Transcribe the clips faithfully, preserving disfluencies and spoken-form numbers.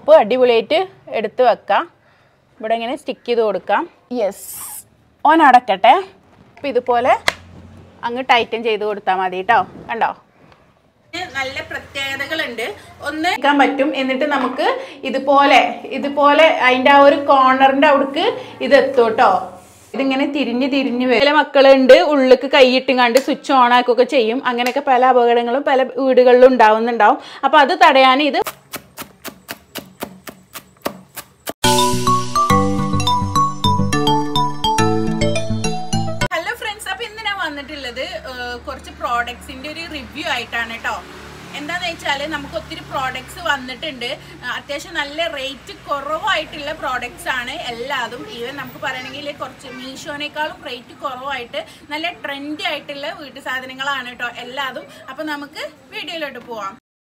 Soap അടിപൊളിയായിട്ട് എടുത്ത് വെക്കാം. ഇവിടെ ഇങ്ങനെ സ്റ്റിക്ക് ചെയ്ത് കൊടുക്കാം. യെസ്, ഓൻ അടക്കട്ടെ. അപ്പോൾ ഇതുപോലെ അങ്ങ് ടൈറ്റൻ ചെയ്ത് കൊടുത്താൽ മതി കേട്ടോ. കണ്ടോ, നല്ല പ്രത്യേകതകളുണ്ട്. ഒന്ന് വെക്കാൻ പറ്റും. എന്നിട്ട് നമുക്ക് ഇതുപോലെ ഇതുപോലെ അതിൻ്റെ ആ ഒരു കോർണറിൻ്റെ അവിടേക്ക് ഇത് എത്തും കേട്ടോ. ഇതിങ്ങനെ തിരിഞ്ഞ് തിരിഞ്ഞ് വരും. ചില മക്കളുണ്ട് ഉള്ളിലേക്ക് കൈയിട്ടും കണ്ട് സ്വിച്ച് ഓൺ ആക്കുകയൊക്കെ ചെയ്യും. അങ്ങനെയൊക്കെ പല അപകടങ്ങളും പല വീടുകളിലും ഉണ്ടാവുന്നുണ്ടാവും. അപ്പോൾ അത് തടയാൻ ഇത് വന്നിട്ടുള്ളത് കുറച്ച് പ്രോഡക്ട്സിൻ്റെ ഒരു റിവ്യൂ ആയിട്ടാണ് കേട്ടോ. എന്താണെന്ന് വെച്ചാൽ നമുക്ക് ഒത്തിരി പ്രോഡക്ട്സ് വന്നിട്ടുണ്ട്. അത്യാവശ്യം നല്ല റേറ്റ് കുറവായിട്ടുള്ള പ്രോഡക്ട്സ് ആണ് എല്ലാതും. ഈവൻ നമുക്ക് പറയണമെങ്കിൽ കുറച്ച് മീഷോനേക്കാളും റേറ്റ് കുറവായിട്ട് നല്ല ട്രെൻഡി ആയിട്ടുള്ള വീട്ടു സാധനങ്ങളാണ് കേട്ടോ എല്ലാതും. അപ്പോൾ നമുക്ക് വീഡിയോയിലോട്ട് പോവാം.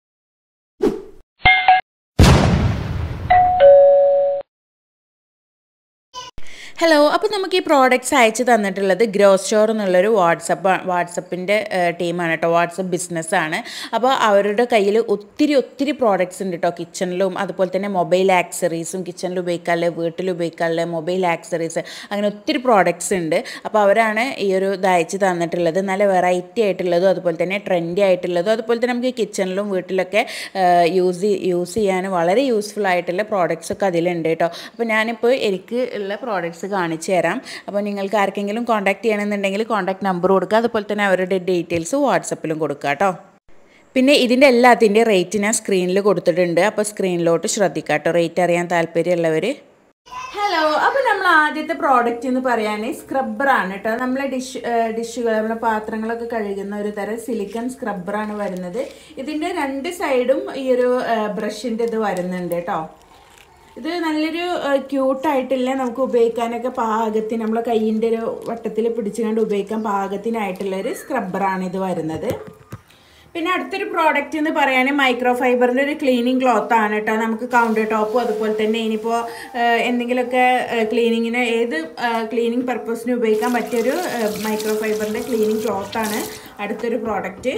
ഹലോ, അപ്പോൾ നമുക്ക് ഈ പ്രോഡക്റ്റ്സ് അയച്ചു തന്നിട്ടുള്ളത് ഗ്രോ സ്റ്റോർ എന്നുള്ളൊരു വാട്സപ്പ് വാട്സപ്പിൻ്റെ ടീമാണ് കേട്ടോ. വാട്സപ്പ് ബിസിനസ്സാണ്. അപ്പോൾ അവരുടെ കയ്യിൽ ഒത്തിരി ഒത്തിരി പ്രോഡക്റ്റ്സ് ഉണ്ട് കേട്ടോ. കിച്ചണിലും അതുപോലെ തന്നെ മൊബൈൽ ആക്സറീസും, കിച്ചണിൽ ഉപയോഗിക്കാനുള്ള വീട്ടിൽ ഉപയോഗിക്കാനുള്ള മൊബൈൽ ആക്സറീസ്, അങ്ങനെ ഒത്തിരി പ്രോഡക്റ്റ്സ് ഉണ്ട്. അപ്പോൾ അവരാണ് ഈ ഒരു ഇത് അയച്ചു തന്നിട്ടുള്ളത്. നല്ല വെറൈറ്റി ആയിട്ടുള്ളതും അതുപോലെ തന്നെ ട്രെൻഡി ആയിട്ടുള്ളതും അതുപോലെ തന്നെ നമുക്ക് കിച്ചണിലും വീട്ടിലൊക്കെ യൂസ് യൂസ് ചെയ്യാൻ വളരെ യൂസ്ഫുൾ ആയിട്ടുള്ള പ്രോഡക്റ്റ്സൊക്കെ അതിലുണ്ട് കേട്ടോ. അപ്പോൾ ഞാനിപ്പോൾ എനിക്ക് ഉള്ള പ്രോഡക്റ്റ്സ് കാണിച്ചു തരാം. അപ്പോൾ നിങ്ങൾക്ക് ആർക്കെങ്കിലും കോൺടാക്ട് ചെയ്യണമെന്നുണ്ടെങ്കിൽ കോൺടാക്ട് നമ്പർ കൊടുക്കുക. അതുപോലെ തന്നെ അവരുടെ ഡീറ്റെയിൽസ് വാട്സപ്പിലും കൊടുക്കുക കേട്ടോ. പിന്നെ ഇതിൻ്റെ എല്ലാത്തിൻ്റെ റേറ്റ് ഞാൻ സ്ക്രീനിൽ കൊടുത്തിട്ടുണ്ട്. അപ്പോൾ സ്ക്രീനിലോട്ട് ശ്രദ്ധിക്കുക കേട്ടോ, റേറ്റ് അറിയാൻ താല്പര്യമുള്ളവർ. ഹലോ, അപ്പോൾ നമ്മൾ ആദ്യത്തെ പ്രോഡക്റ്റ് എന്ന് പറയാൻ സ്ക്രബ്ബറാണ് കേട്ടോ. നമ്മളെ ഡിഷ് ഡിഷുകൾ നമ്മളെ പാത്രങ്ങളൊക്കെ കഴുകുന്ന ഒരു തരം സിലിക്കൺ സ്ക്രബ്ബറാണ് വരുന്നത്. ഇതിൻ്റെ രണ്ട് സൈഡും ഈ ഒരു ബ്രഷിൻ്റെ ഇത് വരുന്നുണ്ട് കേട്ടോ. ഇത് നല്ലൊരു ക്യൂട്ടായിട്ടില്ല, നമുക്ക് ഉപയോഗിക്കാനൊക്കെ പാകത്തിന് നമ്മളെ കയ്യിൻ്റെ ഒരു വട്ടത്തിൽ പിടിച്ചുകൊണ്ട് ഉപയോഗിക്കാൻ പാകത്തിനായിട്ടുള്ളൊരു സ്ക്രബ്ബറാണ് ഇത് വരുന്നത്. പിന്നെ അടുത്തൊരു പ്രോഡക്റ്റ് എന്ന് പറയാൻ മൈക്രോ ഫൈബറിൻ്റെ ഒരു ക്ലീനിങ് ക്ലോത്ത് ആണ് കേട്ടോ. നമുക്ക് കൗണ്ടർ ടോപ്പും അതുപോലെ തന്നെ ഇനിയിപ്പോൾ എന്തെങ്കിലുമൊക്കെ ക്ലീനിങ്ങിന് ഏത് ക്ലീനിങ് പർപ്പസിന് ഉപയോഗിക്കാൻ പറ്റിയൊരു മൈക്രോ ഫൈബറിൻ്റെ ക്ലീനിങ് ക്ലോത്താണ് അടുത്തൊരു പ്രോഡക്റ്റ്.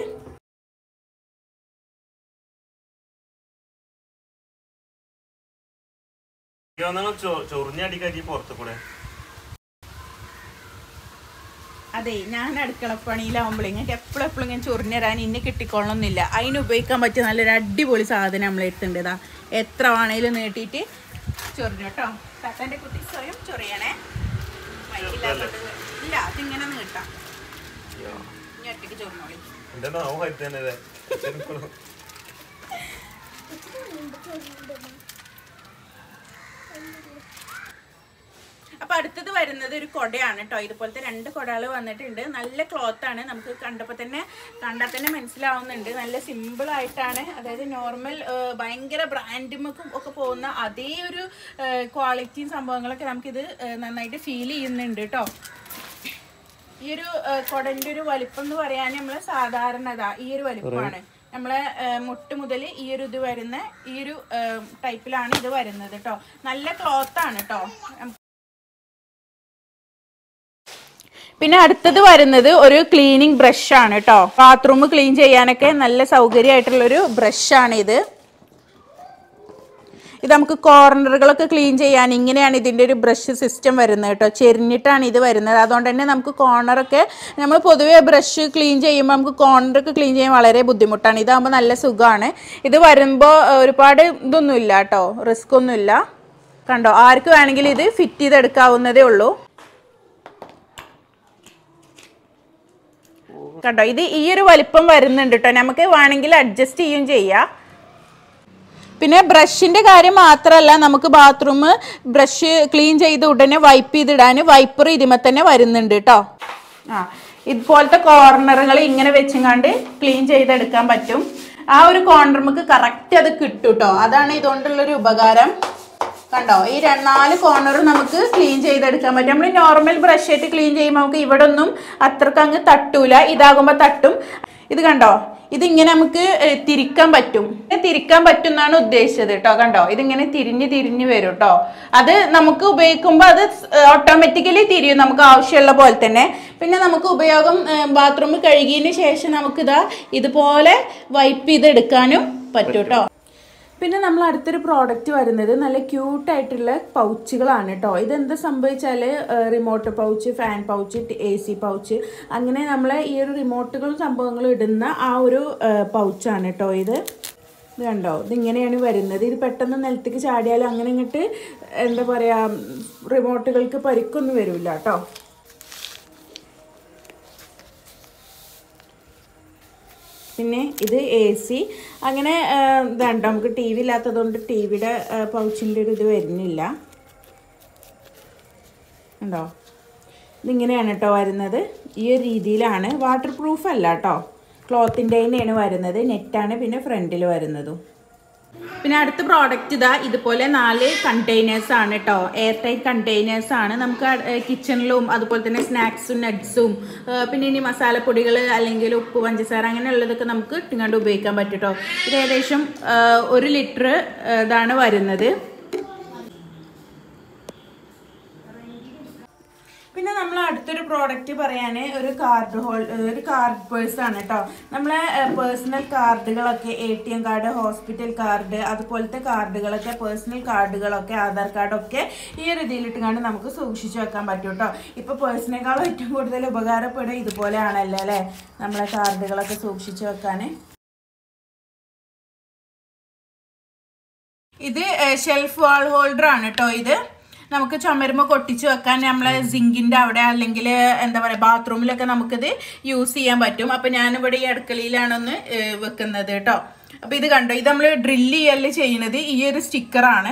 അതെ, ഞാൻ അടുക്കളപ്പണിയിലാവുമ്പോൾ ഇങ്ങനെ എപ്പോഴും എപ്പോഴും ഇങ്ങനെ ചൊറിഞ്ഞരാൻ ഇന്നെ കിട്ടിക്കൊള്ളണമെന്നില്ല. അതിന് ഉപയോഗിക്കാൻ പറ്റിയ നല്ലൊരു അടിപൊളി സാധനം നമ്മൾ എടുത്തിട്ടുണ്ടതാ. എത്ര വേണേലും നീട്ടിയിട്ട് ചൊറിഞ്ഞു കേട്ടോ. തട്ടൻ്റെ കുട്ടി സ്വയം ചൊറിയണേ. ഇല്ല, അതിങ്ങനെ നീട്ടാം. ഇനി ഒറ്റയ്ക്ക് ചൊറിഞ്ഞോളി. അപ്പോൾ അടുത്തത് വരുന്നത് ഒരു കുടയാണ് കേട്ടോ. ഇതുപോലത്തെ രണ്ട് കുടകൾ വന്നിട്ടുണ്ട്. നല്ല ക്ലോത്താണ്. നമുക്ക് കണ്ടപ്പോൾ തന്നെ കണ്ടാൽ തന്നെ മനസ്സിലാവുന്നുണ്ട്. നല്ല സിമ്പിളായിട്ടാണ്, അതായത് നോർമൽ ഭയങ്കര ബ്രാൻഡുമൊക്കെ ഒക്കെ പോകുന്ന അതേ ഒരു ക്വാളിറ്റിയും സംഭവങ്ങളൊക്കെ നമുക്കിത് നന്നായിട്ട് ഫീൽ ചെയ്യുന്നുണ്ട് കേട്ടോ. ഈ ഒരു കുടൻ്റെ ഒരു വലിപ്പം എന്ന് പറയാൻ നമ്മൾ സാധാരണതാ ഈ ഒരു വലിപ്പമാണ്. നമ്മളെ മുട്ട് മുതൽ ഈ ഒരു ഇത് വരുന്ന ഈ ഒരു ടൈപ്പിലാണ് ഇത് വരുന്നത് കേട്ടോ. നല്ല ക്ലോത്താണ് കേട്ടോ. പിന്നെ അടുത്തത് വരുന്നത് ഒരു ക്ലീനിങ് ബ്രഷ് ആണ് കേട്ടോ. ബാത്റൂം ക്ലീൻ ചെയ്യാനൊക്കെ നല്ല സൗകര്യമായിട്ടുള്ളൊരു ബ്രഷാണ് ഇത്. ഇത് നമുക്ക് കോർണറുകളൊക്കെ ക്ലീൻ ചെയ്യാൻ ഇങ്ങനെയാണ് ഇതിൻ്റെ ഒരു ബ്രഷ് സിസ്റ്റം വരുന്നത് കേട്ടോ. ചെരിഞ്ഞിട്ടാണ് ഇത് വരുന്നത്. അതുകൊണ്ട് തന്നെ നമുക്ക് കോർണറൊക്കെ നമ്മൾ പൊതുവേ ബ്രഷ് ക്ലീൻ ചെയ്യുമ്പോൾ നമുക്ക് കോർണറൊക്കെ ക്ലീൻ ചെയ്യാൻ വളരെ ബുദ്ധിമുട്ടാണ്. ഇതാകുമ്പോൾ നല്ല സുഖമാണ്. ഇത് വരുമ്പോൾ ഒരുപാട് ഇതൊന്നുമില്ല കേട്ടോ, റിസ്ക് ഒന്നുമില്ല. കണ്ടോ, ആർക്ക് വേണമെങ്കിലും ഇത് ഫിറ്റ് ചെയ്തെടുക്കാവുന്നതേ ഉള്ളൂ. കണ്ടോ, ഇത് ഈ ഒരു വലിപ്പം വരുന്നുണ്ട് കേട്ടോ. നമുക്ക് വേണമെങ്കിൽ അഡ്ജസ്റ്റ് ചെയ്യും ചെയ്യാം. പിന്നെ ബ്രഷിൻ്റെ കാര്യം മാത്രമല്ല, നമുക്ക് ബാത്റൂം ബ്രഷ് ക്ലീൻ ചെയ്ത് ഉടനെ വൈപ്പ് ചെയ്തിടാൻ വൈപ്പർ ഇതിമേ തന്നെ വരുന്നുണ്ട് കേട്ടോ. ആ ഇതുപോലത്തെ കോർണറുകൾ ഇങ്ങനെ വെച്ചുകൊണ്ട് ക്ലീൻ ചെയ്തെടുക്കാൻ പറ്റും. ആ ഒരു കോർണർ നമുക്ക് കറക്റ്റ് അത് കിട്ടും കേട്ടോ. അതാണ് ഇതുകൊണ്ടുള്ളൊരു ഉപകാരം. കണ്ടോ, ഈ നാല് കോർണറും നമുക്ക് ക്ലീൻ ചെയ്തെടുക്കാൻ പറ്റും. നമ്മൾ നോർമൽ ബ്രഷ് ആയിട്ട് ക്ലീൻ ചെയ്യുമ്പോൾ നമുക്ക് ഇവിടെ ഒന്നും അത്രക്ക് അങ്ങ് തട്ടൂല. ഇതാകുമ്പോൾ തട്ടും. ഇത് കണ്ടോ, ഇതിങ്ങനെ നമുക്ക് തിരിക്കാൻ പറ്റും. തിരിക്കാൻ പറ്റും എന്നാണ് ഉദ്ദേശിച്ചത് കേട്ടോ. കണ്ടോ, ഇതിങ്ങനെ തിരിഞ്ഞ് തിരിഞ്ഞ് വരും കേട്ടോ. അത് നമുക്ക് ഉപയോഗിക്കുമ്പോൾ അത് ഓട്ടോമാറ്റിക്കലി തിരിയും നമുക്ക് ആവശ്യമുള്ള പോലെ തന്നെ. പിന്നെ നമുക്ക് ഉപയോഗം ബാത്റൂം കഴുകിയതിന് ശേഷം നമുക്കിതാ ഇതുപോലെ വൈപ്പ് ചെയ്തെടുക്കാനും പറ്റും കേട്ടോ. പിന്നെ നമ്മൾ അടുത്തൊരു പ്രോഡക്റ്റ് വരുന്നത് നല്ല ക്യൂട്ടായിട്ടുള്ള പൗച്ചുകളാണ് കേട്ടോ. ഇതെന്താ സംഭവിച്ചാൽ റിമോട്ട് പൗച്ച്, ഫാൻ പൗച്ച്, എ സി പൗച്ച്, അങ്ങനെ നമ്മളെ ഈ ഒരു റിമോട്ടുകളും സംഭവങ്ങളും ഇടുന്ന ആ ഒരു പൗച്ചാണ് കേട്ടോ ഇത്. ഇത് കണ്ടോ, ഇതിങ്ങനെയാണ് വരുന്നത്. ഇത് പെട്ടെന്ന് നിലത്തേക്ക് ചാടിയാലും അങ്ങനെ ഇങ്ങോട്ട് എന്താ പറയുക റിമോട്ടുകൾക്ക് പരിക്കൊന്നും വരില്ല കേട്ടോ. പിന്നെ ഇത് എ സി, അങ്ങനെ ഇതാണ്ടോ, നമുക്ക് ടി വി ഇല്ലാത്തതുകൊണ്ട് ടി വിയുടെ പൗച്ചിൻ്റെ ഒരു ഇത് വരുന്നില്ല. ഉണ്ടോ, ഇതിങ്ങനെയാണ് കേട്ടോ വരുന്നത്. ഈ ഒരു രീതിയിലാണ്. വാട്ടർ പ്രൂഫ് അല്ല കേട്ടോ, ക്ലോത്തിൻ്റെ തന്നെയാണ് വരുന്നത്. നെറ്റാണ് പിന്നെ ഫ്രണ്ടിൽ വരുന്നതും. പിന്നെ അടുത്ത പ്രോഡക്റ്റ് ഇതാ ഇതുപോലെ നാല് കണ്ടെയ്നേഴ്സ് ആണ് കേട്ടോ. എയർ ടൈറ്റ് കണ്ടെയ്നേഴ്സ് ആണ്. നമുക്ക് കിച്ചണിലും അതുപോലെ തന്നെ സ്നാക്സും നട്ട്സും പിന്നെ ഇനി മസാലപ്പൊടികൾ അല്ലെങ്കിൽ ഉപ്പ്, പഞ്ചസാര അങ്ങനെയുള്ളതൊക്കെ നമുക്ക് ഇങ്ങോട്ട് ഉപയോഗിക്കാൻ പറ്റും കേട്ടോ. ഇത് ഏകദേശം ഒരു ലിറ്റർ ഇതാണ് വരുന്നത്. പിന്നെ നമ്മൾ അടുത്തൊരു പ്രോഡക്റ്റ് പറയാൻ ഒരു കാർഡ് ഹോൾ ഒരു കാർഡ് പേഴ്സ് ആണ് കേട്ടോ. നമ്മളെ പേഴ്സണൽ കാർഡുകളൊക്കെ, A T M card, hospital card, അതുപോലത്തെ കാർഡുകളൊക്കെ, പേഴ്സണൽ കാർഡുകളൊക്കെ, ആധാർ കാർഡൊക്കെ ഈ ഒരു ഇതിലിട്ടുകൊണ്ട് നമുക്ക് സൂക്ഷിച്ചു വെക്കാൻ പറ്റും കേട്ടോ. ഇപ്പോൾ പേഴ്സിനേക്കാളും ഏറ്റവും കൂടുതൽ ഉപകാരപ്പെടുക ഇതുപോലെയാണല്ലോ അല്ലേ, നമ്മളെ കാർഡുകളൊക്കെ സൂക്ഷിച്ചു വെക്കാൻ. ഇത് ഷെൽഫ് വാൾ ഹോൾഡർ ആണ് കേട്ടോ. ഇത് നമുക്ക് ചുമരുമ കൊട്ടിച്ച് വെക്കാൻ, നമ്മളെ സിങ്കിൻ്റെ അവിടെ അല്ലെങ്കിൽ എന്താ പറയുക ബാത്റൂമിലൊക്കെ നമുക്കിത് യൂസ് ചെയ്യാൻ പറ്റും. അപ്പോൾ ഞാനിവിടെ ഈ അടുക്കളയിലാണൊന്ന് വെക്കുന്നത് കേട്ടോ. അപ്പോൾ ഇത് കണ്ടോ, ഇത് നമ്മൾ ഡ്രില്ല് ചെയ്യല് ചെയ്യുന്നത് ഈ ഒരു സ്റ്റിക്കറാണ്.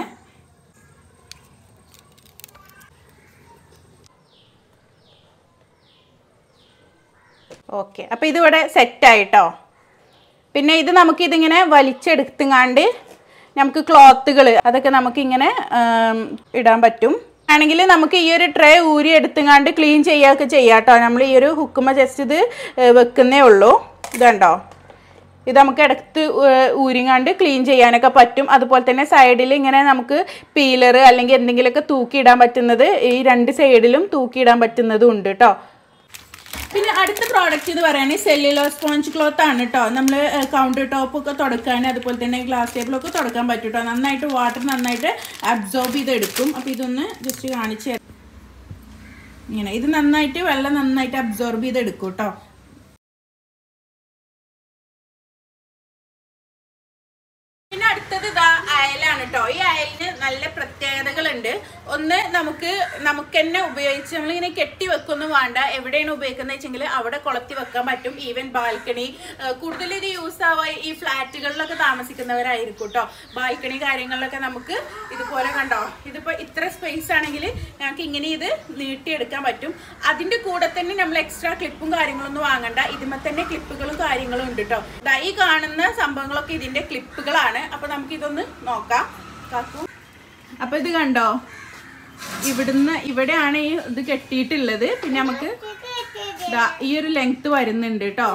ഓക്കെ, അപ്പോൾ ഇതിവിടെ സെറ്റായിട്ടോ. പിന്നെ ഇത് നമുക്കിതിങ്ങനെ വലിച്ചെടുത്തുങ്ങാണ്ട് നമുക്ക് ക്ലോത്തുകൾ അതൊക്കെ നമുക്കിങ്ങനെ ഇടാൻ പറ്റും. ആണെങ്കിൽ നമുക്ക് ഈ ഒരു ട്രേ ഊരി എടുത്തുങ്ങാണ്ട് ക്ലീൻ ചെയ്യുകയൊക്കെ ചെയ്യാം കേട്ടോ. നമ്മൾ ഈ ഒരു ഹുക്കുമ്മ ജസ്റ്റ് ഇത് വെക്കുന്നേ ഉള്ളൂ. ഇതുണ്ടോ, ഇത് നമുക്ക് എടുത്ത് ഊരിങ്ങാണ്ട് ക്ലീൻ ചെയ്യാനൊക്കെ പറ്റും. അതുപോലെ തന്നെ സൈഡിൽ ഇങ്ങനെ നമുക്ക് പീലർ അല്ലെങ്കിൽ എന്തെങ്കിലുമൊക്കെ തൂക്കിയിടാൻ പറ്റുന്നത് ഈ രണ്ട് സൈഡിലും തൂക്കിയിടാൻ പറ്റുന്നതും ഉണ്ട് കേട്ടോ. പിന്നെ അടുത്ത പ്രോഡക്റ്റ് എന്ന് പറയുന്നത് സെല്ലുലോ സ്പോഞ്ച് ക്ലോത്ത് ആണ് കേട്ടോ. നമ്മൾ കൗണ്ടർ ടോപ്പൊക്കെ തുടക്കാൻ അതുപോലെ തന്നെ ഗ്ലാസ് ടേബിളൊക്കെ തുടക്കാൻ പറ്റും കേട്ടോ. നന്നായിട്ട് വാട്ടർ നന്നായിട്ട് അബ്സോർബ് ചെയ്തെടുക്കും. അപ്പോൾ ഇതൊന്ന് ജസ്റ്റ് കാണിച്ചു തരാം. ഇങ്ങനെ ഇത് നന്നായിട്ട് വെള്ളം നന്നായിട്ട് അബ്സോർബ് ചെയ്തെടുക്കും കേട്ടോ. പിന്നെ അടുത്തത് ഇതാ അയലാണ് കേട്ടോ. ഈ അയലിന് നല്ല പ്രത്യേകതകളുണ്ട്. ഒന്ന് നമുക്ക് നമുക്ക് തന്നെ ഉപയോഗിച്ച് നമ്മളിങ്ങനെ കെട്ടി വെക്കൊന്നും വേണ്ട. എവിടെയാണ് ഉപയോഗിക്കുന്നത് വെച്ചെങ്കിൽ അവിടെ കൊളത്തി വെക്കാൻ പറ്റും. ഈവൻ ബാൽക്കണി, കൂടുതൽ ഇത് യൂസ് ആവുക ഈ ഫ്ലാറ്റുകളിലൊക്കെ താമസിക്കുന്നവരായിരിക്കും കേട്ടോ. ബാൽക്കണി കാര്യങ്ങളിലൊക്കെ നമുക്ക് ഇതുപോലെ കണ്ടോ, ഇതിപ്പോൾ ഇത്ര സ്പേസ് ആണെങ്കിൽ ഞങ്ങൾക്ക് ഇങ്ങനെ ഇത് നീട്ടിയെടുക്കാൻ പറ്റും. അതിൻ്റെ കൂടെ തന്നെ നമ്മൾ എക്സ്ട്രാ ക്ലിപ്പും കാര്യങ്ങളൊന്നും വാങ്ങണ്ട. ഇതിന്മേൽ തന്നെ ക്ലിപ്പുകളും കാര്യങ്ങളും ഉണ്ട് കേട്ടോ. ഈ കാണുന്ന സംഭവങ്ങളൊക്കെ ഇതിൻ്റെ ക്ലിപ്പുകളാണ്. അപ്പോൾ നമുക്കിതൊന്ന് നോക്കാം കാക്കു. അപ്പോൾ ഇത് കണ്ടോ, ഇവിടുന്ന് ഇവിടെയാണ് ഈ ഇത് കെട്ടിയിട്ടുള്ളത്. പിന്നെ നമുക്ക് ഈ ഒരു ലെങ്ത് വരുന്നുണ്ട് കേട്ടോ.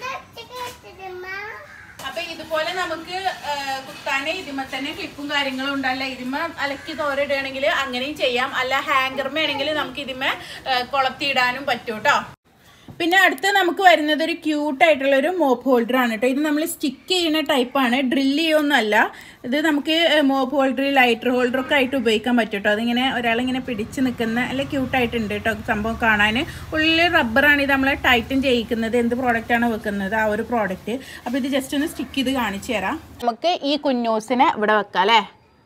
അപ്പൊ ഇതുപോലെ നമുക്ക് കുത്താനെ ഇതിമ തന്നെ ക്ലിപ്പും കാര്യങ്ങളും ഉണ്ടല്ല. ഇതിമ അലക്കി തോരയിടുകയാണെങ്കിൽ അങ്ങനെയും ചെയ്യാം. അല്ല ഹാങ്കർമയാണെങ്കിൽ നമുക്ക് ഇതിമ കൊളത്തിയിടാനും പറ്റും കേട്ടോ. പിന്നെ അടുത്ത് നമുക്ക് വരുന്നത് ഒരു ക്യൂട്ടായിട്ടുള്ളൊരു മോപ്പ് ഹോൾഡർ ആണ് കേട്ടോ. ഇത് നമ്മൾ സ്റ്റിക്ക് ചെയ്യുന്ന ടൈപ്പാണ്, ഡ്രില്ല് ചെയ്യുമൊന്നുമല്ല. ഇത് നമുക്ക് മോപ്പ് ഹോൾഡർ, ലൈറ്റർ ഹോൾഡറൊക്കെ ആയിട്ട് ഉപയോഗിക്കാൻ പറ്റും കേട്ടോ. അതിങ്ങനെ ഒരാളിങ്ങനെ പിടിച്ച് നിൽക്കുന്ന നല്ല ക്യൂട്ടായിട്ടുണ്ട് കേട്ടോ സംഭവം കാണാൻ. ഉള്ളിൽ റബ്ബറാണ് ഇത് നമ്മൾ ടൈറ്റൻ ചെയ്യിക്കുന്നത്. എന്ത് പ്രോഡക്റ്റാണ് വെക്കുന്നത് ആ ഒരു പ്രോഡക്റ്റ്. അപ്പോൾ ഇത് ജസ്റ്റ് ഒന്ന് സ്റ്റിക്ക് ചെയ്ത് കാണിച്ചു തരാം. നമുക്ക് ഈ കുഞ്ഞൂസിനെ ഇവിടെ വെക്കാം അല്ലേ.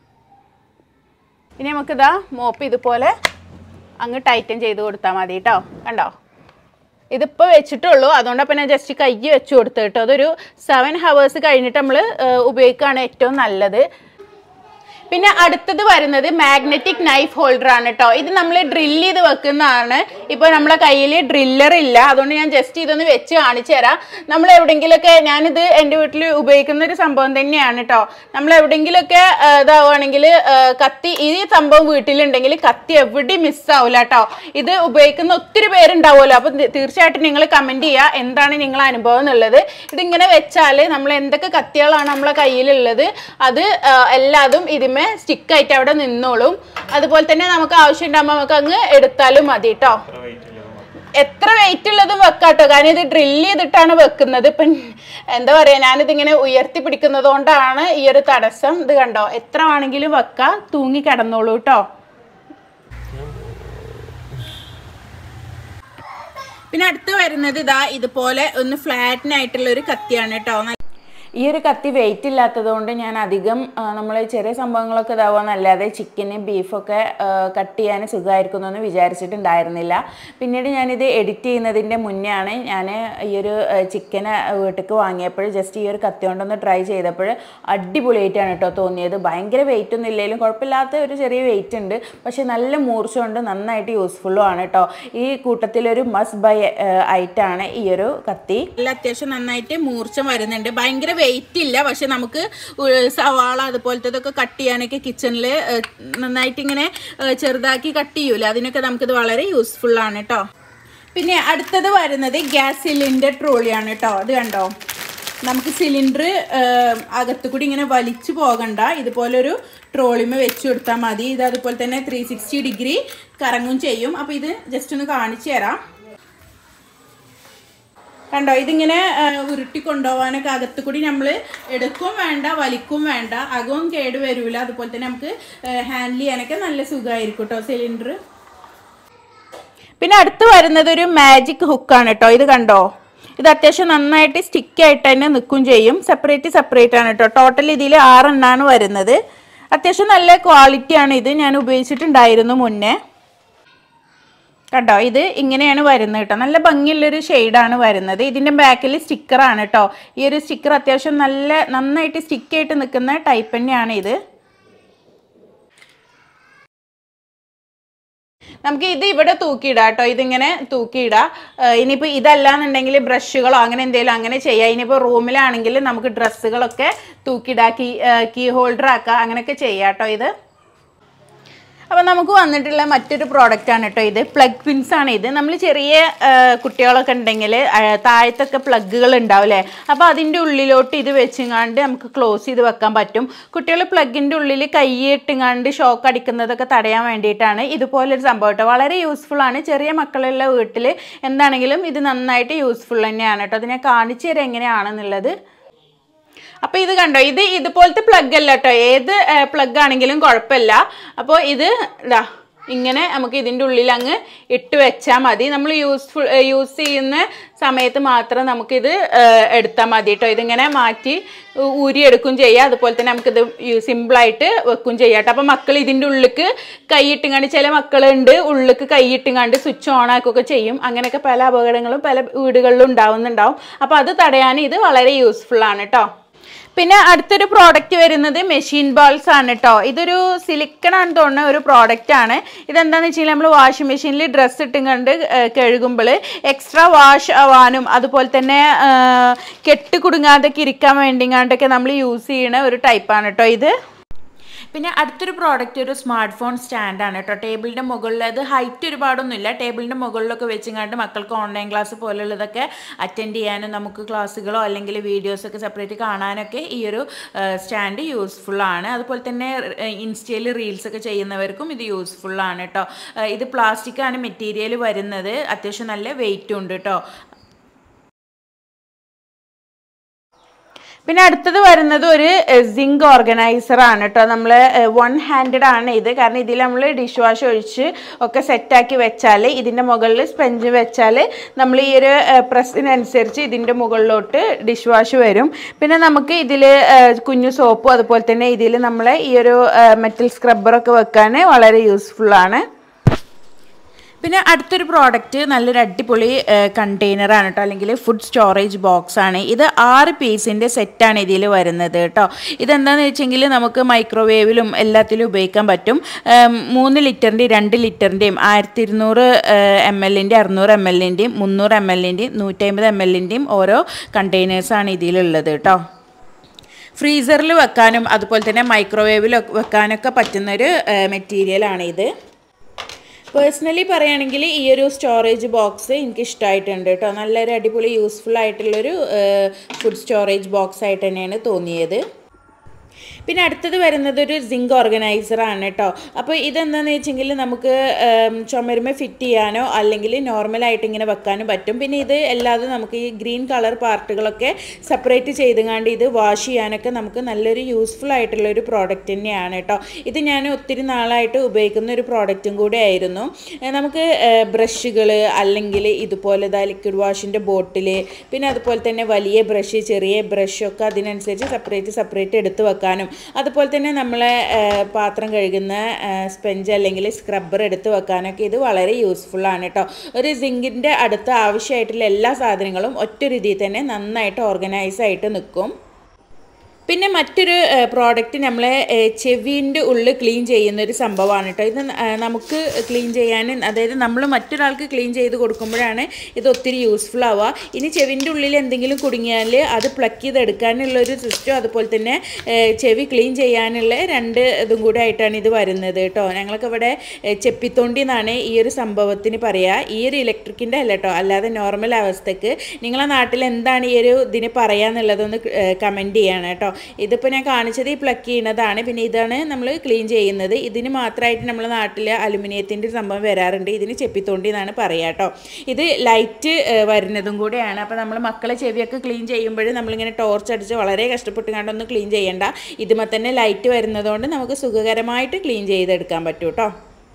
ഇനി നമുക്കിതാ മോപ്പ് ഇതുപോലെ അങ്ങ് ടൈറ്റൻ ചെയ്ത് കൊടുത്താൽ മതി കേട്ടോ. കണ്ടോ, ഇതിപ്പോൾ വെച്ചിട്ടുള്ളൂ, അതുകൊണ്ടപ്പോൾ ഞാൻ ജസ്റ്റ് കൈ വെച്ച് കൊടുത്തു കേട്ടോ. അതൊരു സെവൻ ഹവേഴ്സ് കഴിഞ്ഞിട്ട് നമ്മൾ ഉപയോഗിക്കുകയാണ് ഏറ്റവും നല്ലത്. പിന്നെ അടുത്തത് വരുന്നത് മാഗ്നറ്റിക് നൈഫ് ഹോൾഡർ ആണ് കേട്ടോ. ഇത് നമ്മൾ ഡ്രില്ല് ചെയ്ത് വെക്കുന്നതാണ്. ഇപ്പോൾ നമ്മളെ കയ്യിൽ ഡ്രില്ലർ ഇല്ല, അതുകൊണ്ട് ഞാൻ ജസ്റ്റ് ഇതൊന്ന് വെച്ച് കാണിച്ചു തരാം. നമ്മൾ എവിടെയെങ്കിലുമൊക്കെ, ഞാനിത് എൻ്റെ വീട്ടിൽ ഉപയോഗിക്കുന്ന ഒരു സംഭവം തന്നെയാണ് കേട്ടോ. നമ്മൾ എവിടെയെങ്കിലുമൊക്കെ ഇതാവുകയാണെങ്കിൽ കത്തി, ഈ സംഭവം വീട്ടിലുണ്ടെങ്കിൽ കത്തി എവിടെയും മിസ്സാവില്ല കേട്ടോ. ഇത് ഉപയോഗിക്കുന്ന ഒത്തിരി പേരുണ്ടാവുമല്ലോ. അപ്പം തീർച്ചയായിട്ടും നിങ്ങൾ കമൻറ്റ് ചെയ്യുക എന്താണ് നിങ്ങളെ അനുഭവം എന്നുള്ളത്. ഇതിങ്ങനെ വെച്ചാൽ നമ്മൾ എന്തൊക്കെ കത്തികളാണ് നമ്മളെ കയ്യിലുള്ളത് അത് എല്ലാതും ഇതിമേ സ്റ്റിക്കായിട്ട് അവിടെ നിന്നോളും. അതുപോലെ തന്നെ നമുക്ക് ആവശ്യം ഉണ്ടാകുമ്പോൾ നമുക്ക് അങ്ങ് എടുത്താലും മതി കേട്ടോ. എത്ര വെയിറ്റ് ഉള്ളതും വെക്കാട്ടോ, കാരണം ഇത് ഡ്രില്ല് ചെയ്തിട്ടാണ് വെക്കുന്നത്. ഇപ്പം എന്താ പറയുക, ഞാനിതിങ്ങനെ ഉയർത്തി പിടിക്കുന്നത് കൊണ്ടാണ് ഈ ഒരു തടസ്സം. ഇത് കണ്ടോ, എത്ര വേണമെങ്കിലും വെക്കാം, തൂങ്ങി കിടന്നോളൂ കേട്ടോ. പിന്നെ അടുത്ത് വരുന്നത് ഇതാ ഇതുപോലെ ഒന്ന് ഫ്ലാറ്റിനായിട്ടുള്ള ഒരു കത്തിയാണ് കേട്ടോ. ഈ ഒരു കത്തി വെയിറ്റ് ഇല്ലാത്തത് കൊണ്ട് ഞാൻ അധികം നമ്മൾ ചെറിയ സംഭവങ്ങളൊക്കെ ഇതാവുമെന്നല്ലാതെ ചിക്കന് ബീഫൊക്കെ കട്ട് ചെയ്യാൻ സുഖമായിരിക്കുന്നു എന്ന് വിചാരിച്ചിട്ടുണ്ടായിരുന്നില്ല. പിന്നീട് ഞാനിത് എഡിറ്റ് ചെയ്യുന്നതിൻ്റെ മുന്നേ ആണ് ഞാൻ ഈ ഒരു ചിക്കന് വീട്ടിലേക്ക് വാങ്ങിയപ്പോൾ ജസ്റ്റ് ഈ ഒരു കത്തി കൊണ്ടൊന്ന് ട്രൈ ചെയ്തപ്പോൾ അടിപൊളിയായിട്ടാണ് കേട്ടോ തോന്നിയത്. ഭയങ്കര വെയിറ്റ് ഒന്നും ഇല്ലെങ്കിലും കുഴപ്പമില്ലാത്ത ഒരു ചെറിയ വെയിറ്റ് ഉണ്ട്, പക്ഷേ നല്ല മൂർച്ച കൊണ്ട് നന്നായിട്ട് യൂസ്ഫുള്ളും ആണ് കേട്ടോ. ഈ കൂട്ടത്തിലൊരു മസ്റ്റ് ബൈ ഐറ്റാണ് ഈ ഒരു കത്തി. അത്യാവശ്യം നന്നായിട്ട് മൂർച്ച വരുന്നുണ്ട്, ഭയങ്കര വെയിറ്റ് ഇല്ല. പക്ഷെ നമുക്ക് സവാള അതുപോലത്തതൊക്കെ കട്ട് ചെയ്യാനൊക്കെ കിച്ചണിൽ നന്നായിട്ട് ഇങ്ങനെ ചെറുതാക്കി കട്ട് ചെയ്യൂല, അതിനൊക്കെ നമുക്കിത് വളരെ യൂസ്ഫുൾ ആണ് കേട്ടോ. പിന്നെ അടുത്തത് വരുന്നത് ഗ്യാസ് സിലിണ്ടർ ട്രോളിയാണ് കേട്ടോ. അത് കണ്ടോ, നമുക്ക് സിലിണ്ടർ അകത്തു കൂടി ഇങ്ങനെ വലിച്ചു പോകണ്ട, ഇതുപോലൊരു ട്രോളിമ വെച്ച് കൊടുത്താൽ മതി. ഇത് അതുപോലെ തന്നെ ത്രീ സിക്സ്റ്റി ഡിഗ്രി കറങ്ങും ചെയ്യും. അപ്പോൾ ഇത് ജസ്റ്റ് ഒന്ന് കാണിച്ചു തരാം. കണ്ടോ, ഇതിങ്ങനെ ഉരുട്ടി കൊണ്ടുപോകാനൊക്കെ അകത്ത് കൂടി നമ്മൾ എടുക്കും വേണ്ട വലിക്കും വേണ്ട, അകവും കേട് വരില്ല. അതുപോലെ തന്നെ നമുക്ക് ഹാൻഡിൽ ചെയ്യാനൊക്കെ നല്ല സുഖമായിരിക്കും കേട്ടോ സിലിണ്ടർ. പിന്നെ അടുത്ത് വരുന്നത് ഒരു മാജിക് ഹുക്കാണ് കേട്ടോ. ഇത് കണ്ടോ, ഇത് അത്യാവശ്യം നന്നായിട്ട് സ്റ്റിക്കായിട്ട് തന്നെ നിൽക്കും ചെയ്യും. സെപ്പറേറ്റ് സെപ്പറേറ്റ് ആണ് കേട്ടോ. ടോട്ടൽ ഇതിൽ ആറെണ്ണാണ് വരുന്നത്. അത്യാവശ്യം നല്ല ക്വാളിറ്റിയാണ് ഇത്, ഞാൻ ഉപയോഗിച്ചിട്ടുണ്ടായിരുന്നു മുന്നേ. കണ്ടോ, ഇത് ഇങ്ങനെയാണ് വരുന്നത് കേട്ടോ. നല്ല ഭംഗിയുള്ളൊരു ഷെയ്ഡാണ് വരുന്നത്. ഇതിൻ്റെ ബാക്കിൽ സ്റ്റിക്കറാണ് കേട്ടോ. ഈ ഒരു സ്റ്റിക്കർ അത്യാവശ്യം നല്ല നന്നായിട്ട് സ്റ്റിക്കായിട്ട് നിൽക്കുന്ന ടൈപ്പ് തന്നെയാണ് ഇത്. നമുക്ക് ഇത് ഇവിടെ തൂക്കിയിടാം കേട്ടോ. ഇതിങ്ങനെ തൂക്കിയിടാം. ഇനിയിപ്പോൾ ഇതല്ലാന്നുണ്ടെങ്കിൽ ബ്രഷുകളോ അങ്ങനെ എന്തെങ്കിലും അങ്ങനെ ചെയ്യാം. ഇനിയിപ്പോൾ റൂമിലാണെങ്കിൽ നമുക്ക് ഡ്രസ്സുകളൊക്കെ തൂക്കിയിടാം, കീ കീ ഹോൾഡർ ആക്കാം, അങ്ങനെയൊക്കെ ചെയ്യാം കേട്ടോ ഇത്. അപ്പോൾ നമുക്ക് വന്നിട്ടുള്ള മറ്റൊരു പ്രോഡക്റ്റാണ് കേട്ടോ ഇത്. പ്ലഗ് പിൻസ് ആണ് ഇത്. നമ്മൾ ചെറിയ കുട്ടികളൊക്കെ ഉണ്ടെങ്കിൽ താഴത്തൊക്കെ പ്ലഗുകൾ ഉണ്ടാവില്ലേ, അപ്പോൾ അതിൻ്റെ ഉള്ളിലോട്ട് ഇത് വെച്ചിങ്ങാണ്ട് നമുക്ക് ക്ലോസ് ചെയ്ത് വെക്കാൻ പറ്റും. കുട്ടികൾ പ്ലഗിൻ്റെ ഉള്ളിൽ കൈയിട്ടിങ്ങാണ്ട് ഷോക്ക് അടിക്കുന്നതൊക്കെ തടയാൻ വേണ്ടിയിട്ടാണ് ഇതുപോലൊരു സംഭവം കേട്ടോ. വളരെ യൂസ്ഫുൾ ആണ്. ചെറിയ മക്കളുള്ള വീട്ടിൽ എന്താണെങ്കിലും ഇത് നന്നായിട്ട് യൂസ്ഫുൾ തന്നെയാണ് കേട്ടോ. അതിനെ കാണിച്ചു തരാം എങ്ങനെയാണെന്നുള്ളത്. അപ്പോൾ ഇത് കണ്ടോ, ഇത് ഇതുപോലത്തെ പ്ലഗ് അല്ല കേട്ടോ, ഏത് പ്ലഗ് ആണെങ്കിലും കുഴപ്പമില്ല. അപ്പോൾ ഇത് ഇതാ ഇങ്ങനെ നമുക്ക് ഇതിൻ്റെ ഉള്ളിൽ അങ്ങ് ഇട്ട് വെച്ചാൽ മതി. നമ്മൾ യൂസ്ഫുൾ യൂസ് ചെയ്യുന്ന സമയത്ത് മാത്രം നമുക്കിത് എടുത്താൽ മതി കേട്ടോ. ഇതിങ്ങനെ മാറ്റി ഊരിയെടുക്കും ചെയ്യാം. അതുപോലെ തന്നെ നമുക്കിത് സിമ്പിളായിട്ട് വെക്കും ചെയ്യാം കേട്ടോ. അപ്പോൾ മക്കൾ ഇതിൻ്റെ ഉള്ളിലേക്ക് കൈയിട്ടിങ്ങാണ്ട്, ചില മക്കളുണ്ട് ഉള്ളിലേക്ക് കൈയിട്ടിങ്ങാണ്ട് സ്വിച്ച് ഓൺ ആക്കുകയൊക്കെ ചെയ്യും. അങ്ങനെയൊക്കെ പല അപകടങ്ങളും പല വീടുകളിലും ഉണ്ടാവുന്നുണ്ടാവും. അപ്പോൾ അത് തടയാൻ ഇത് വളരെ യൂസ്ഫുൾ ആണ് കേട്ടോ. പിന്നെ അടുത്തൊരു പ്രോഡക്റ്റ് വരുന്നത് മെഷീൻ ബോൾസ് ആണ് കേട്ടോ. ഇതൊരു സിലിക്കൺ ആണെന്ന് തോന്നുന്ന ഒരു പ്രോഡക്റ്റ് ആണ്. ഇതെന്താണെന്ന് വെച്ചാൽ നമ്മൾ വാഷിംഗ് മെഷീനിൽ ഡ്രസ്സ് ഇട്ടുകൊണ്ട് കഴുകുമ്പോൾ എക്സ്ട്രാ വാഷ് ആവാനും അതുപോലെ തന്നെ കെട്ട് കുടുങ്ങാതൊക്കെ ഇരിക്കാൻ വേണ്ടിങ്ങാണ്ടൊക്കെ നമ്മൾ യൂസ് ചെയ്യുന്ന ഒരു ടൈപ്പാണ് കേട്ടോ ഇത്. പിന്നെ അടുത്തൊരു പ്രോഡക്റ്റ് ഒരു സ്മാർട്ട് ഫോൺ സ്റ്റാൻഡാണ് കേട്ടോ. ടേബിളിൻ്റെ മുകളിൽ, അത് ഹൈറ്റ് ഒരുപാടൊന്നുമില്ല, ടേബിളിൻ്റെ മുകളിലൊക്കെ വെച്ചിങ്ങാണ്ട് മക്കൾക്ക് ഓൺലൈൻ ക്ലാസ് പോലുള്ളതൊക്കെ അറ്റൻഡ് ചെയ്യാനും നമുക്ക് ക്ലാസ്സുകളോ അല്ലെങ്കിൽ വീഡിയോസൊക്കെ സെപ്പറേറ്റ് കാണാനൊക്കെ ഈ ഒരു സ്റ്റാൻഡ് യൂസ്ഫുള്ളാണ്. അതുപോലെ തന്നെ ഇൻസ്റ്റയിൽ റീൽസൊക്കെ ചെയ്യുന്നവർക്കും ഇത് യൂസ്ഫുള്ളാണ് കേട്ടോ. ഇത് പ്ലാസ്റ്റിക്കാണ് മെറ്റീരിയൽ വരുന്നത്, അത്യാവശ്യം നല്ല വെയിറ്റും ഉണ്ട് കേട്ടോ. പിന്നെ അടുത്തത് വരുന്നത് ഒരു സിങ്ക് ഓർഗനൈസർ ആണ് കേട്ടോ. നമ്മൾ വൺ ഹാൻഡഡ് ആണ് ഇത്, കാരണം ഇതിൽ നമ്മൾ ഡിഷ് വാഷ് ഒഴിച്ച് ഒക്കെ സെറ്റാക്കി വെച്ചാൽ ഇതിൻ്റെ മുകളിൽ സ്പഞ്ച് വെച്ചാൽ നമ്മൾ ഈ ഒരു പ്രസ്സിനനുസരിച്ച് ഇതിൻ്റെ മുകളിലോട്ട് ഡിഷ് വാഷ് വരും. പിന്നെ നമുക്ക് ഇതിൽ കുഞ്ഞു സോപ്പും അതുപോലെ തന്നെ ഇതിൽ നമ്മൾ ഈ ഒരു മെറ്റൽ സ്ക്രബ്ബറൊക്കെ വെക്കാൻ വളരെ യൂസ്ഫുള്ളാണ്. പിന്നെ അടുത്തൊരു പ്രോഡക്റ്റ് നല്ലൊരു അടിപൊളി കണ്ടെയ്നറാണ് കേട്ടോ, അല്ലെങ്കിൽ ഫുഡ് സ്റ്റോറേജ് ബോക്സ് ആണ്. ഇത് ആറ് പീസിൻ്റെ സെറ്റാണ് ഇതിൽ വരുന്നത് കേട്ടോ. ഇതെന്താണെന്ന് വെച്ചെങ്കിൽ നമുക്ക് മൈക്രോവേവിലും എല്ലാത്തിലും ഉപയോഗിക്കാൻ പറ്റും. മൂന്ന് ലിറ്ററിൻ്റെയും രണ്ട് ലിറ്ററിൻ്റെയും ആയിരത്തി ഇരുന്നൂറ് എം എല്ലിൻ്റെ അറുന്നൂറ് എം എല്ലിൻ്റെയും മുന്നൂറ് എം എല്ലിൻ്റെയും നൂറ്റമ്പത് എം എല്ലിൻ്റെയും ഓരോ കണ്ടെയ്നേഴ്സാണ് ഇതിലുള്ളത് കേട്ടോ. ഫ്രീസറിൽ വെക്കാനും അതുപോലെ തന്നെ മൈക്രോവേവിൽ വെക്കാനൊക്കെ പറ്റുന്നൊരു മെറ്റീരിയലാണ് ഇത്. പേഴ്സണലി പറയുകയാണെങ്കിൽ ഈ ഒരു സ്റ്റോറേജ് ബോക്സ് എനിക്ക് ഇഷ്ടമായിട്ടുണ്ട് കേട്ടോ. നല്ലൊരു അടിപൊളി യൂസ്ഫുൾ ആയിട്ടുള്ളൊരു ഫുഡ് സ്റ്റോറേജ് ബോക്സ് ആയിട്ട് തന്നെയാണ് തോന്നിയത്. പിന്നെ അടുത്തത് വരുന്നത് ഒരു സിങ്ക് ഓർഗനൈസറാണ് കേട്ടോ. അപ്പോൾ ഇതെന്താണെന്ന് വെച്ചെങ്കിൽ നമുക്ക് ചുമരുമേ ഫിറ്റ് ചെയ്യാനോ അല്ലെങ്കിൽ നോർമലായിട്ട് ഇങ്ങനെ വെക്കാനും പറ്റും. പിന്നെ ഇത് അല്ലാതെ നമുക്ക് ഈ ഗ്രീൻ കളർ പാർട്ടുകളൊക്കെ സെപ്പറേറ്റ് ചെയ്തുകൊണ്ട് ഇത് വാഷ് ചെയ്യാനൊക്കെ നമുക്ക് നല്ലൊരു യൂസ്ഫുൾ ആയിട്ടുള്ളൊരു പ്രോഡക്റ്റ് തന്നെയാണ് കേട്ടോ. ഇത് ഞാൻ ഒത്തിരി നാളായിട്ട് ഉപയോഗിക്കുന്ന ഒരു പ്രോഡക്റ്റും കൂടെ ആയിരുന്നു. നമുക്ക് ബ്രഷുകൾ അല്ലെങ്കിൽ ഇതുപോലെ ഇതാ ലിക്വിഡ് വാഷിൻ്റെ ബോട്ടിൽ, പിന്നെ അതുപോലെ തന്നെ വലിയ ബ്രഷ് ചെറിയ ബ്രഷൊക്കെ അതിനനുസരിച്ച് സെപ്പറേറ്റ് സെപ്പറേറ്റ് എടുത്ത് വെക്കാനും, അതുപോലെ തന്നെ നമ്മളെ പാത്രം കഴുകുന്ന സ്പഞ്ച് അല്ലെങ്കിൽ സ്ക്രബ്ബർ എടുത്ത് വെക്കാനൊക്കെ ഇത് വളരെ യൂസ്ഫുൾ ആണ് കേട്ടോ. ഒരു സിങ്കിൻ്റെ അടുത്ത് ആവശ്യമായിട്ടുള്ള എല്ലാ സാധനങ്ങളും ഒറ്റ രീതിയിൽ തന്നെ നന്നായിട്ട് ഓർഗനൈസ് ആയിട്ട് നിൽക്കും. പിന്നെ മറ്റൊരു പ്രോഡക്റ്റ് നമ്മളെ ചെവിൻ്റെ ഉള്ളിൽ ക്ലീൻ ചെയ്യുന്നൊരു സംഭവമാണ് കേട്ടോ. ഇത് നമുക്ക് ക്ലീൻ ചെയ്യാൻ, അതായത് നമ്മൾ മറ്റൊരാൾക്ക് ക്ലീൻ ചെയ്ത് കൊടുക്കുമ്പോഴാണ് ഇത് ഒത്തിരി യൂസ്ഫുൾ ആവുക. ഇനി ചെവിൻ്റെ ഉള്ളിൽ എന്തെങ്കിലും കുടുങ്ങിയാൽ അത് പ്ലക്ക് ചെയ്തെടുക്കാനുള്ളൊരു സിസ്റ്റം, അതുപോലെ തന്നെ ചെവി ക്ലീൻ ചെയ്യാനുള്ള രണ്ട് ഇതും കൂടെ ആയിട്ടാണ് ഇത് വരുന്നത് കേട്ടോ. ഞങ്ങൾക്ക് ഇവിടെ ചെപ്പിത്തോണ്ടി എന്നാണ് ഈ ഒരു സംഭവത്തിന് പറയുക. ഈ ഒരു ഇലക്ട്രിക്കിൻ്റെ അല്ല കേട്ടോ, അല്ലാതെ നോർമൽ അവസ്ഥക്ക് നിങ്ങളെ നാട്ടിൽ എന്താണ് ഈ ഒരു ഇതിന് പറയാന്നുള്ളതൊന്ന് കമൻറ്റ് ചെയ്യണം കേട്ടോ. ഇതിപ്പോൾ ഞാൻ കാണിച്ചത് ഈ പ്ലക്ക് ചെയ്യുന്നതാണ്. പിന്നെ ഇതാണ് നമ്മൾ ക്ലീൻ ചെയ്യുന്നത്. ഇതിന് മാത്രമായിട്ട് നമ്മുടെ നാട്ടിൽ അലുമിനിയത്തിൻ്റെ സംഭവം വരാറുണ്ട്. ഇതിന് ചെപ്പിത്തോണ്ടി എന്നാണ് പറയുക കേട്ടോ. ഇത് ലൈറ്റ് വരുന്നതും കൂടെയാണ്. അപ്പോൾ നമ്മൾ മക്കളെ ചെവിയൊക്കെ ക്ലീൻ ചെയ്യുമ്പോൾ നമ്മളിങ്ങനെ ടോർച്ച് അടിച്ച് വളരെ കഷ്ടപ്പെട്ട് കണ്ടൊന്നും ക്ലീൻ ചെയ്യേണ്ട. ഇതുമ്പോൾ തന്നെ ലൈറ്റ് വരുന്നതുകൊണ്ട് നമുക്ക് സുഖകരമായിട്ട് ക്ലീൻ ചെയ്തെടുക്കാൻ പറ്റും കേട്ടോ.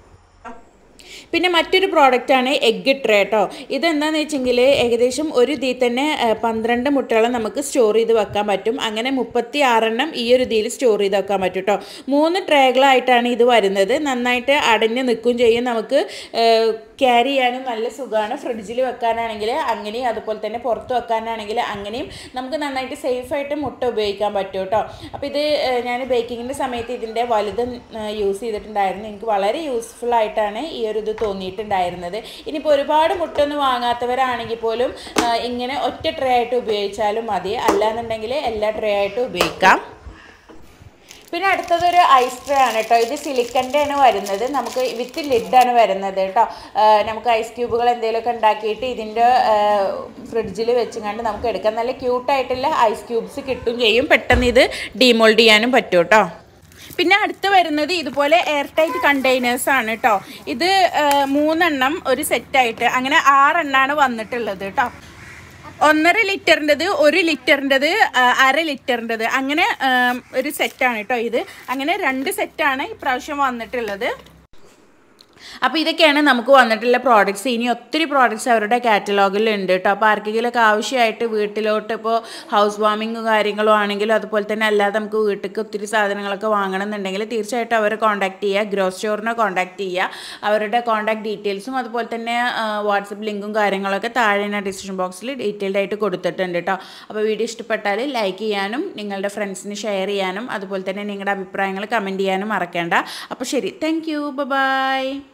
പിന്നെ മറ്റൊരു പ്രോഡക്റ്റാണ് എഗ്ഗ് ട്രേ കേട്ടോ. ഇതെന്താണെന്ന് വെച്ചെങ്കിൽ ഏകദേശം ഒരു ഇതിൽ തന്നെ പന്ത്രണ്ട് മുട്ടകളും നമുക്ക് സ്റ്റോർ ചെയ്ത് വെക്കാൻ പറ്റും. അങ്ങനെ മുപ്പത്തി ആറെണ്ണം ഈ ഒരു ഇതിൽ സ്റ്റോർ ചെയ്ത് വെക്കാൻ പറ്റും കേട്ടോ. മൂന്ന് ട്രേകളായിട്ടാണ് ഇത് വരുന്നത്. നന്നായിട്ട് അടഞ്ഞ് നിൽക്കുകയും ചെയ്യും. നമുക്ക് ക്യാരി ചെയ്യാനും നല്ല സുഖമാണ്. ഫ്രിഡ്ജിൽ വെക്കാനാണെങ്കിൽ അങ്ങനെയും, അതുപോലെ തന്നെ പുറത്ത് വെക്കാനാണെങ്കിൽ അങ്ങനെയും നമുക്ക് നന്നായിട്ട് സേഫായിട്ട് മുട്ട ഉപയോഗിക്കാൻ പറ്റും കേട്ടോ. അപ്പോൾ ഇത് ഞാൻ ബേക്കിങ്ങിൻ്റെ സമയത്ത് ഇതിൻ്റെ വലുത് യൂസ് ചെയ്തിട്ടുണ്ടായിരുന്നു. എനിക്ക് വളരെ യൂസ്ഫുൾ ആയിട്ടാണ് ഈ ഒരു ഇത് തോന്നിയിട്ടുണ്ടായിരുന്നത്. ഇനിയിപ്പോൾ ഒരുപാട് മുട്ടൊന്നും വാങ്ങാത്തവരാണെങ്കിൽ പോലും ഇങ്ങനെ ഒറ്റ ട്രേ ആയിട്ട് ഉപയോഗിച്ചാലും മതി, അല്ലാന്നുണ്ടെങ്കിൽ എല്ലാ ട്രേ ആയിട്ട് ഉപയോഗിക്കാം. പിന്നെ അടുത്തതൊരു ഐസ് ട്രേ ആണ് കേട്ടോ. ഇത് സിലിക്കൻ്റെ ആണ് വരുന്നത്. നമുക്ക് വിത്ത് ലിഡാണ് വരുന്നത് കേട്ടോ. നമുക്ക് ഐസ് ക്യൂബുകൾ എന്തെങ്കിലുമൊക്കെ ഉണ്ടാക്കിയിട്ട് ഇതിൻ്റെ ഫ്രിഡ്ജിൽ വെച്ചുകൊണ്ട് നമുക്ക് എടുക്കാം. നല്ല ക്യൂട്ടായിട്ടുള്ള ഐസ് ക്യൂബ്സ് കിട്ടും ചെയ്യും. പെട്ടെന്ന് ഇത് ഡീമോൾഡ് ചെയ്യാനും പറ്റും കേട്ടോ. പിന്നെ അടുത്ത് വരുന്നത് ഇതുപോലെ എയർ ടൈറ്റ് കണ്ടെയ്നേഴ്സ് ആണ് കേട്ടോ. ഇത് മൂന്നെണ്ണം ഒരു സെറ്റായിട്ട് അങ്ങനെ ആറെണ്ണമാണ് വന്നിട്ടുള്ളത് കേട്ടോ. ഒന്നര ലിറ്ററിൻ്റെത്, ഒരു ലിറ്ററിൻ്റെത്, അര ലിറ്ററിൻ്റെത്, അങ്ങനെ ഒരു സെറ്റാണ് കേട്ടോ ഇത്. അങ്ങനെ രണ്ട് സെറ്റാണ് ഇപ്രാവശ്യം വന്നിട്ടുള്ളത്. അപ്പോൾ ഇതൊക്കെയാണ് നമുക്ക് വന്നിട്ടുള്ള പ്രോഡക്റ്റ്സ്. ഇനി ഒത്തിരി പ്രോഡക്റ്റ്സ് അവരുടെ കാറ്റലോഗിൽ ഉണ്ട് കേട്ടോ. അപ്പോൾ ആർക്കെങ്കിലുമൊക്കെ ആവശ്യമായിട്ട് വീട്ടിലോട്ട് ഇപ്പോൾ ഹൗസ് വാമിങ്ങും കാര്യങ്ങളും ആണെങ്കിലും, അതുപോലെ തന്നെ അല്ലാതെ നമുക്ക് വീട്ടിലേക്ക് ഒത്തിരി സാധനങ്ങളൊക്കെ വാങ്ങണം എന്നുണ്ടെങ്കിൽ തീർച്ചയായിട്ടും അവരെ കോൺടാക്ട് ചെയ്യുക. ഗ്രോസ് സ്റ്റോറിനെ കോൺടാക്ട് ചെയ്യുക. അവരുടെ കോൺടാക്ട് ഡീറ്റെയിൽസും അതുപോലെ തന്നെ വാട്സപ്പ് ലിങ്കും കാര്യങ്ങളൊക്കെ താഴെ ഞാൻ ഡിസ്ക്രിപ്ഷൻ ബോക്സിൽ ഡീറ്റെയിൽഡ് ആയിട്ട് കൊടുത്തിട്ടുണ്ട് കേട്ടോ. അപ്പോൾ വീഡിയോ ഇഷ്ടപ്പെട്ടാൽ ലൈക്ക് ചെയ്യാനും നിങ്ങളുടെ ഫ്രണ്ട്സിന് ഷെയർ ചെയ്യാനും അതുപോലെ തന്നെ നിങ്ങളുടെ അഭിപ്രായങ്ങൾ കമൻറ്റ് ചെയ്യാനും മറക്കേണ്ട. അപ്പോൾ ശരി, താങ്ക് യു, ബൈ.